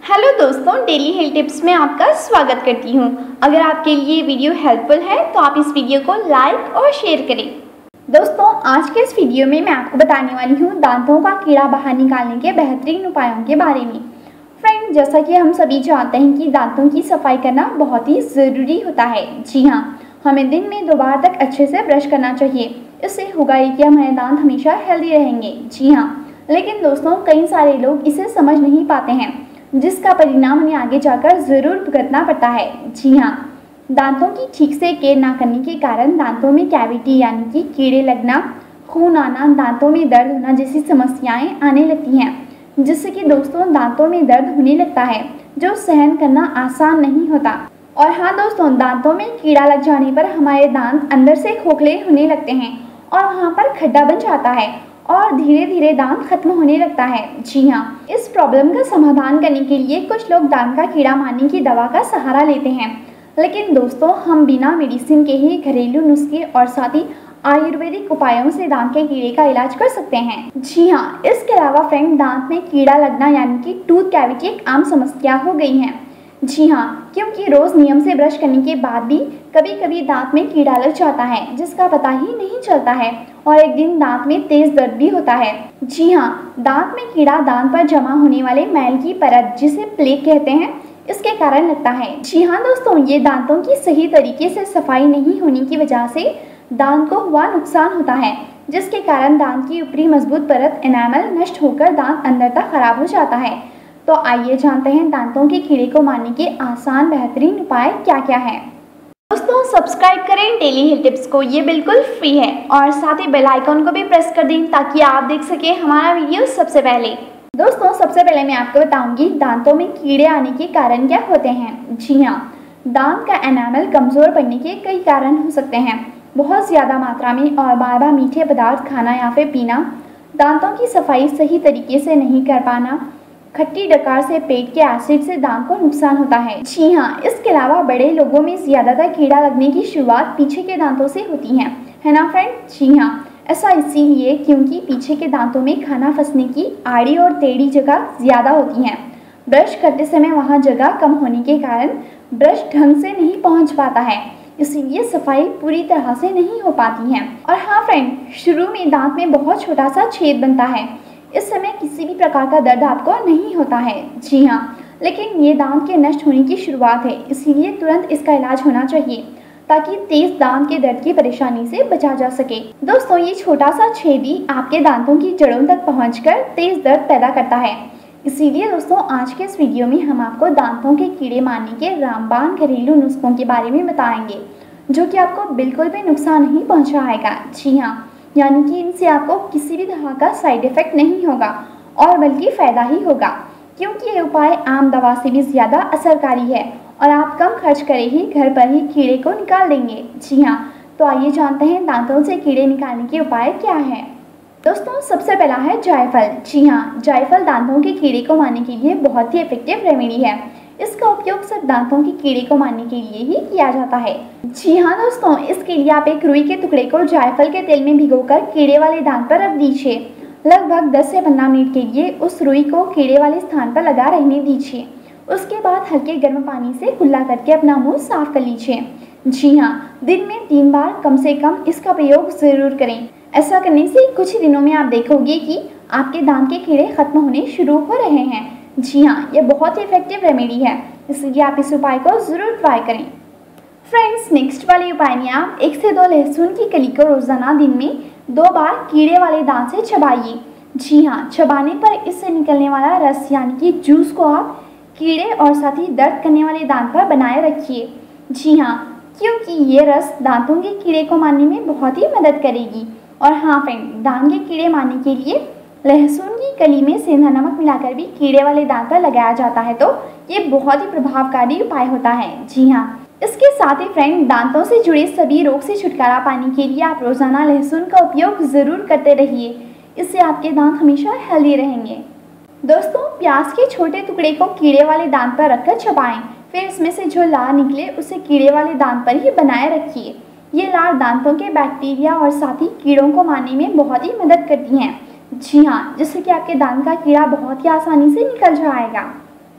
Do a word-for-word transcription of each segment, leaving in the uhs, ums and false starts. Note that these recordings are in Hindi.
हेलो दोस्तों, डेली हेल्थ टिप्स में आपका स्वागत करती हूँ। अगर आपके लिए वीडियो हेल्पफुल है तो आप इस वीडियो को लाइक और शेयर करें। दोस्तों, आज के इस वीडियो में मैं आपको बताने वाली हूँ दांतों का कीड़ा बाहर निकालने के बेहतरीन उपायों के बारे में। फ्रेंड, जैसा कि हम सभी जानते हैं कि दांतों की सफाई करना बहुत ही ज़रूरी होता है। जी हाँ, हमें दिन में दो बार तक अच्छे से ब्रश करना चाहिए। इससे होगा ये कि हमारे दांत हमेशा हेल्दी रहेंगे। जी हाँ, लेकिन दोस्तों कई सारे लोग इसे समझ नहीं पाते हैं, जिसका परिणाम उन्हें आगे जाकर ज़रूर भुगतना पड़ता है। जी हाँ, दांतों की ठीक से केयर ना करने के कारण दांतों में कैविटी यानी कि कीड़े लगना, खून आना, दांतों में दर्द होना जैसी समस्याएं आने लगती हैं, जिससे कि दोस्तों दांतों में दर्द होने लगता है जो सहन करना आसान नहीं होता। और हाँ दोस्तों, दांतों में कीड़ा लग जाने पर हमारे दांत अंदर से खोखले होने लगते हैं और वहाँ पर खड्डा बन जाता है और धीरे धीरे दांत खत्म होने लगता है। जी हाँ, इस प्रॉब्लम का समाधान करने के लिए कुछ लोग दांत का कीड़ा मारने की दवा का सहारा लेते हैं, लेकिन दोस्तों हम बिना मेडिसिन के ही घरेलू नुस्खे और साथ ही आयुर्वेदिक उपायों से दांत के कीड़े का इलाज कर सकते हैं। जी हाँ, इसके अलावा फ्रेंड, दांत में कीड़ा लगना यानी कि टूथ कैविटी एक आम समस्या हो गई है। जी हाँ, क्योंकि रोज़ नियम से ब्रश करने के बाद भी कभी कभी दांत में कीड़ा लग जाता है जिसका पता ही नहीं चलता है और एक दिन दांत में तेज दर्द भी होता है। जी हाँ, दांत में कीड़ा दांत पर जमा होने वाले मैल की परत, जिसे प्लेक कहते हैं, इसके कारण लगता है। जी हाँ दोस्तों, ये दांतों की सही तरीके से सफाई नहीं होने की वजह से दांत को हुआ नुकसान होता है, जिसके कारण दांत की ऊपरी मजबूत परत एनामल नष्ट होकर दांत अंदर तक खराब हो जाता है। तो आइए जानते हैं दांतों के कीड़े को मारने के आसान बेहतरीन उपाय क्या क्या हैं। दोस्तों, सब्सक्राइब करें डेली हेल्थ टिप्स को, ये बिल्कुल फ्री है, और साथ ही बेल आइकन को भी प्रेस कर दें ताकि आप देख सकें हमारा वीडियो सबसे पहले। दोस्तों, सबसे पहले मैं आपको बताऊंगी दांतों में कीड़े आने के कारण क्या होते हैं। जी हाँ, दांत का एनामल कमज़ोर पड़ने के कई कारण हो सकते हैं। बहुत ज़्यादा मात्रा में और बार बार मीठे पदार्थ खाना या फिर पीना, दांतों की सफाई सही तरीके से नहीं कर पाना, खट्टी डकार से पेट के एसिड से दांत को नुकसान होता है। जी हाँ, इसके अलावा बड़े लोगों में ज़्यादातर कीड़ा लगने की शुरुआत पीछे के दांतों से होती है, है ना फ्रेंड। जी हाँ, ऐसा इसीलिए क्योंकि पीछे के दांतों में खाना फंसने की आड़ी और टेढ़ी जगह ज़्यादा होती हैं। ब्रश करते समय वहाँ जगह कम होने के कारण ब्रश ढंग से नहीं पहुँच पाता है, इसीलिए सफाई पूरी तरह से नहीं हो पाती है। और हाँ फ्रेंड, शुरू में दांत में बहुत छोटा सा छेद बनता है। इस समय किसी भी प्रकार का दर्द आपको नहीं होता है। जी हाँ, लेकिन ये दांत के नष्ट होने की शुरुआत है, इसीलिए तुरंत इसका इलाज होना चाहिए ताकि तेज दांत के दर्द की परेशानी से बचा जा सके। दोस्तों, ये छोटा सा छेद ही आपके दांतों की जड़ों तक पहुंचकर तेज दर्द पैदा करता है। इसीलिए दोस्तों आज के इस वीडियो में हम आपको दांतों के कीड़े मारने के रामबाण घरेलू नुस्खों के बारे में बताएंगे, जो कि आपको बिल्कुल भी नुकसान नहीं पहुँचाएगा। जी हाँ, यानी कि इनसे आपको किसी भी तरह का साइड इफेक्ट नहीं होगा और बल्कि फ़ायदा ही होगा, क्योंकि ये उपाय आम दवा से भी ज़्यादा असरकारी है और आप कम खर्च करे ही घर पर ही कीड़े को निकाल देंगे। जी हाँ, तो आइए जानते हैं दांतों से कीड़े निकालने के उपाय क्या हैं। दोस्तों, सबसे पहला है जायफल। जी हाँ, जायफल दांतों के कीड़े को मारने के लिए बहुत ही इफेक्टिव रेमेडी है। इसका उपयोग सिर्फ दांतों के कीड़े को मारने के लिए ही किया जाता है। जी हाँ दोस्तों, इसके लिए आप एक रुई के टुकड़े को जायफल के तेल में भिगोकर कीड़े वाले दांत पर रख दीजिए। लगभग दस से पंद्रह मिनट के लिए उस रुई को कीड़े वाले स्थान पर लगा रहने दीजिए। उसके बाद हल्के गर्म पानी से कुल्ला करके अपना मुंह साफ कर लीजिए। जी हाँ, दिन में तीन बार कम से कम इसका प्रयोग ज़रूर करें। ऐसा करने से कुछ ही दिनों में आप देखोगे कि आपके दांत के कीड़े खत्म होने शुरू हो रहे हैं। जी हाँ, यह बहुत ही इफेक्टिव रेमेडी है, इसलिए आप इस उपाय को ज़रूर ट्राई करें। फ्रेंड्स, नेक्स्ट वाले उपाय में आप एक से दो लहसुन की कली को रोज़ाना दिन में दो बार कीड़े वाले दांत से चबाइए। जी हाँ, चबाने पर इससे निकलने वाला रस यानी कि जूस को आप कीड़े और साथ ही दर्द करने वाले दांत पर बनाए रखिए। जी हाँ, क्योंकि ये रस दांतों के कीड़े को मारने में बहुत ही मदद करेगी। और हाँ फ्रेंड, दांत के कीड़े मारने के लिए लहसुन की कली में सेंधा नमक मिलाकर भी कीड़े वाले दांत पर लगाया जाता है, तो ये बहुत ही प्रभावकारी उपाय होता है। जी हाँ, इसके साथ ही फ्रेंड, दांतों से जुड़े सभी रोग से छुटकारा पाने के लिए आप रोजाना लहसुन का उपयोग ज़रूर करते रहिए। इससे आपके दांत हमेशा हेल्दी रहेंगे। दोस्तों, प्याज के छोटे टुकड़े को कीड़े वाले दांत पर रखकर चबाएं, फिर इसमें से जो लार निकले उसे कीड़े वाले दांत पर ही बनाए रखिए। ये लार दांतों के बैक्टीरिया और साथ ही कीड़ों को मारने में बहुत ही मदद करती हैं। जी हाँ, जिससे कि आपके दांत का कीड़ा बहुत ही आसानी से निकल जाएगा।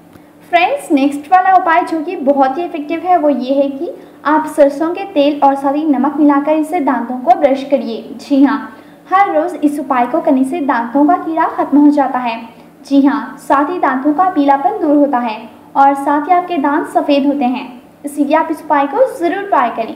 फ्रेंड्स, नेक्स्ट वाला उपाय जो कि बहुत ही इफेक्टिव है वो ये है कि आप सरसों के तेल और साथ ही नमक मिलाकर इससे दांतों को ब्रश करिए। जी हाँ, हर रोज़ इस उपाय को करने से दांतों का कीड़ा खत्म हो जाता है। जी हाँ, साथ ही दांतों का पीलापन दूर होता है और साथ ही आपके दांत सफ़ेद होते हैं। इसीलिए आप इस उपाय को ज़रूर ट्राई करें।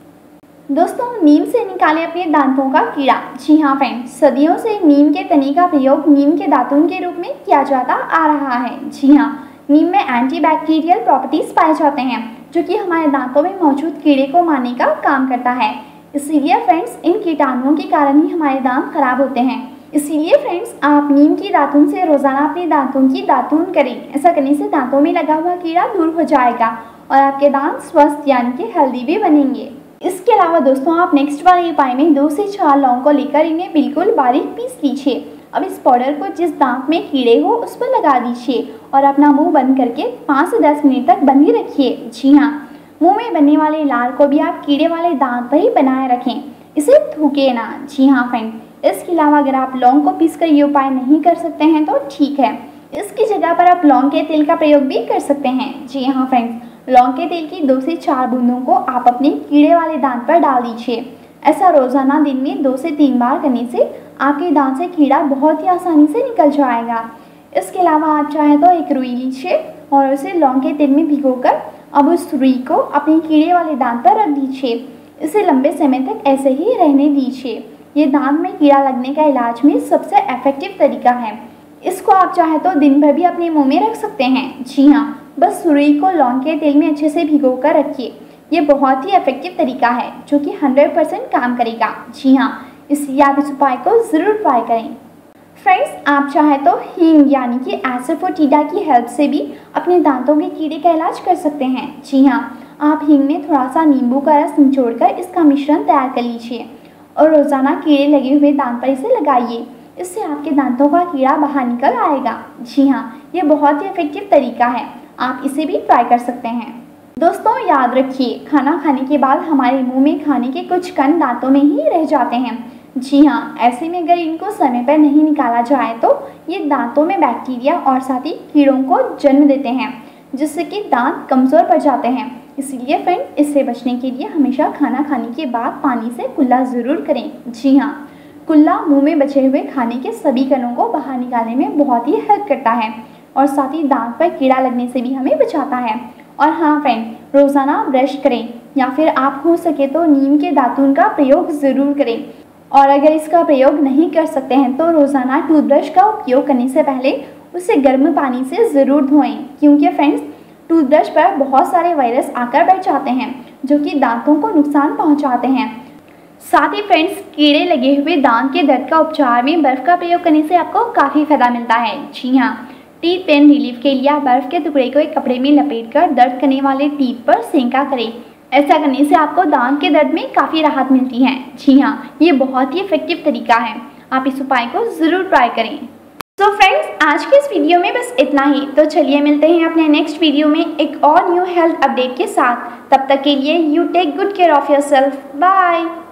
दोस्तों, नीम से निकालें अपने दांतों का कीड़ा। जी हाँ फ्रेंड्स, सदियों से नीम के तने का प्रयोग नीम के दातुन के रूप में किया जाता आ रहा है। जी हाँ, नीम में एंटीबैक्टीरियल प्रॉपर्टीज पाए जाते हैं जो कि हमारे दांतों में मौजूद कीड़े को मारने का काम करता है। इसीलिए फ्रेंड्स, इन कीटाणुओं के कारण ही हमारे दांत खराब होते हैं। इसीलिए फ्रेंड्स, आप नीम की दातुन से रोज़ाना अपने दांतों की दातुन करें। ऐसा करने से दांतों में लगा हुआ कीड़ा दूर हो जाएगा और आपके दांत स्वस्थ यानी कि हेल्दी भी बनेंगे। इसके अलावा दोस्तों, आप नेक्स्ट वाले उपाय में दो से चार लौंग को लेकर इन्हें बिल्कुल बारीक पीस लीजिए। अब इस पाउडर को जिस दांत में कीड़े हो उस पर लगा दीजिए और अपना मुंह बंद करके पाँच से दस मिनट तक बंद ही रखिए। जी हाँ, मुंह में बनने वाले लार को भी आप कीड़े वाले दांत पर ही बनाए रखें, इसे थूके ना। जी हाँ फ्रेंड, इसके अलावा अगर आप लौंग को पीस कर ये उपाय नहीं कर सकते हैं तो ठीक है, इसकी जगह पर आप लौंग के तेल का प्रयोग भी कर सकते हैं। जी हाँ फ्रेंड्स, लौंग के तेल की दो से चार बूंदों को आप अपने कीड़े वाले दांत पर डाल दीजिए। ऐसा रोज़ाना दिन में दो से तीन बार करने से आपके दांत से कीड़ा बहुत ही आसानी से निकल जाएगा। इसके अलावा आप चाहें तो एक रुई लीजिए और उसे लौंग के तेल में भिगोकर अब उस रुई को अपने कीड़े वाले दांत पर रख दीजिए। इसे लंबे समय तक ऐसे ही रहने दीजिए। ये दांत में कीड़ा लगने का इलाज में सबसे इफेक्टिव तरीका है। इसको आप चाहें तो दिन भर भी अपने मुँह में रख सकते हैं। जी हाँ, बस रुई को लौंग के तेल में अच्छे से भिगो कर रखिए। ये बहुत ही इफेक्टिव तरीका है जो कि हंड्रेड परसेंट काम करेगा। जी हाँ, इसलिए आप इस उपाय को ज़रूर ट्राई करें। फ्रेंड्स, आप चाहें तो हींग यानी कि एसोफोटिडा की हेल्प से भी अपने दांतों के कीड़े का इलाज कर सकते हैं। जी हाँ, आप हींग में थोड़ा सा नींबू का रस निचोड़कर इसका मिश्रण तैयार कर लीजिए और रोज़ाना कीड़े लगे हुए दांत पर इसे लगाइए। इससे आपके दांतों का कीड़ा बाहर निकल आएगा। जी हाँ, ये बहुत ही इफेक्टिव तरीका है, आप इसे भी ट्राई कर सकते हैं। दोस्तों, याद रखिए, खाना खाने के बाद हमारे मुंह में खाने के कुछ कण दांतों में ही रह जाते हैं। जी हाँ, ऐसे में अगर इनको समय पर नहीं निकाला जाए तो ये दांतों में बैक्टीरिया और साथ ही कीड़ों को जन्म देते हैं, जिससे कि दांत कमज़ोर पड़ जाते हैं। इसीलिए फ्रेंड, इससे बचने के लिए हमेशा खाना खाने के बाद पानी से कुल्ला ज़रूर करें। जी हाँ, कुल्ला मुँह में बचे हुए खाने के सभी कणों को बाहर निकालने में बहुत ही हेल्प करता है और साथ ही दांत पर कीड़ा लगने से भी हमें बचाता है। और हाँ फ्रेंड, रोज़ाना ब्रश करें या फिर आप हो सके तो नीम के दातुन का प्रयोग ज़रूर करें। और अगर इसका प्रयोग नहीं कर सकते हैं तो रोज़ाना टूथब्रश का उपयोग करने से पहले उसे गर्म पानी से ज़रूर धोएं, क्योंकि फ्रेंड्स, टूथब्रश पर बहुत सारे वायरस आकर बैठ जाते हैं जो कि दांतों को नुकसान पहुंचाते हैं। साथ ही फ्रेंड्स, कीड़े लगे हुए दांत के दर्द का उपचार में बर्फ़ का प्रयोग करने से आपको काफ़ी फ़ायदा मिलता है। जी हाँ, टीथ पेन रिलीफ के लिए आप बर्फ़ के टुकड़े को एक कपड़े में लपेटकर दर्द करने वाले टीथ पर सेंका करें। ऐसा करने से आपको दांत के दर्द में काफ़ी राहत मिलती है। जी हाँ, ये बहुत ही इफेक्टिव तरीका है, आप इस उपाय को ज़रूर ट्राई करें। तो फ्रेंड्स, आज के इस वीडियो में बस इतना ही। तो चलिए मिलते हैं अपने नेक्स्ट वीडियो में एक और न्यू हेल्थ अपडेट के साथ। तब तक के लिए you take good care of yourself. Bye.